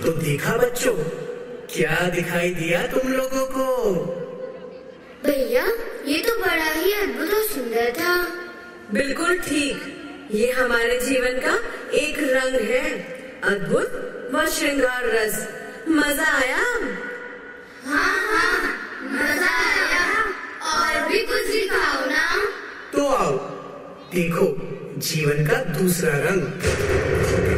तो देखा बच्चों, क्या दिखाई दिया तुम लोगों को? भैया, ये तो बड़ा ही अद्भुत और सुंदर था। बिल्कुल ठीक, ये हमारे जीवन का एक रंग है, अद्भुत व श्रृंगार रस। मजा आया? हाँ, मजा आया। और भी कुछ दिखाओ ना। तो आओ, देखो जीवन का दूसरा रंग।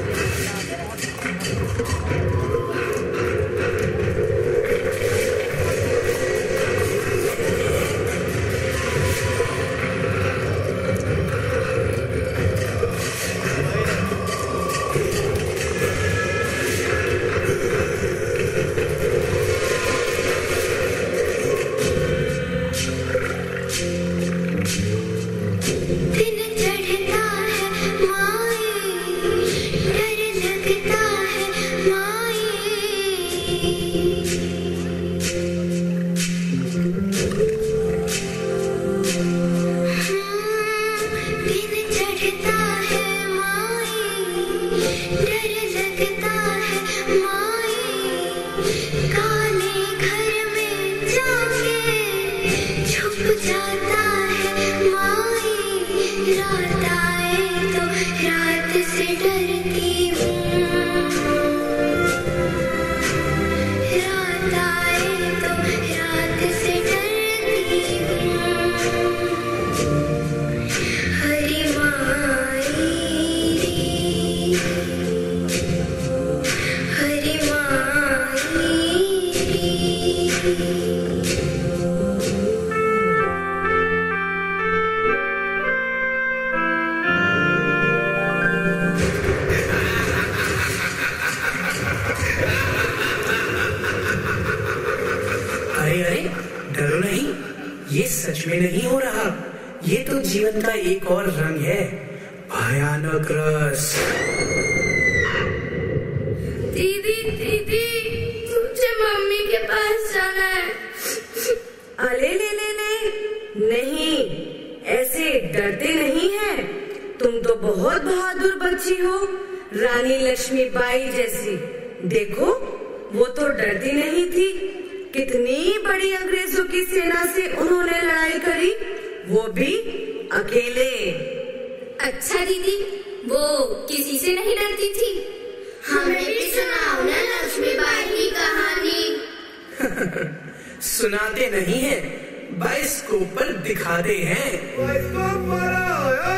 अरे डरो नहीं, ये सच में नहीं हो रहा। ये तो जीवन का एक और रंग है, भयानक रस। दीदी, मुझे मम्मी के पास जाना है। अरे ले नहीं, ऐसे डरते नहीं है। तुम तो बहुत बहादुर बच्ची हो, रानी लक्ष्मीबाई जैसी। देखो, वो तो डरती नहीं थी। कितनी बड़ी अंग्रेजों की सेना से उन्होंने लड़ाई करी, वो भी अकेले। अच्छा दीदी, वो किसी से नहीं डरती थी? हमें भी सुनाओ ना लक्ष्मीबाई की कहानी। सुनाते नहीं है, बाइस्कोप पर दिखाते हैं। बाइस्कोप पर आया।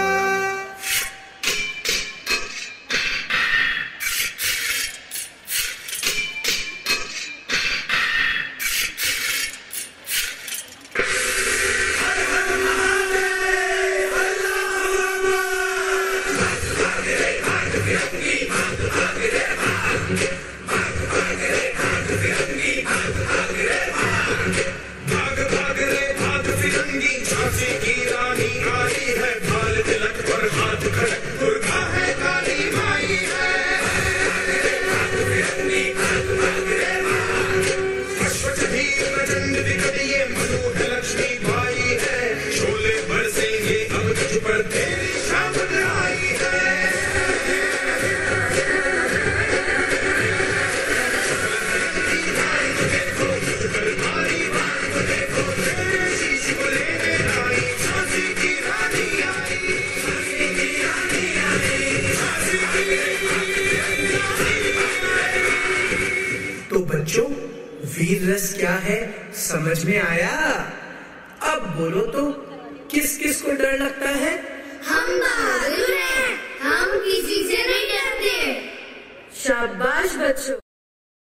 तो बच्चों, वीर रस क्या है समझ में आया? अब बोलो तो, किस किस को डर लगता है? हम बहादुर हैं, हम किसी से नहीं डरते। शाबाश बच्चों।